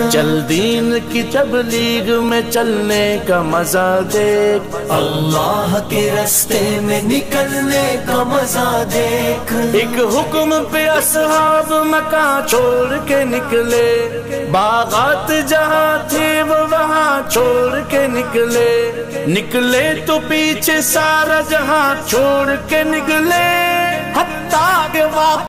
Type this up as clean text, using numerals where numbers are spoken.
चल दीन की तबलीग में चलने का मजा देख, अल्लाह के रास्ते में निकलने का मजा देख। एक हुक्म पे असहाब मक्का छोड़ के निकले, बागात जहाँ थे वो वहाँ छोड़ के निकले तो पीछे सारा जहाँ छोड़ के निकले। हत्ता के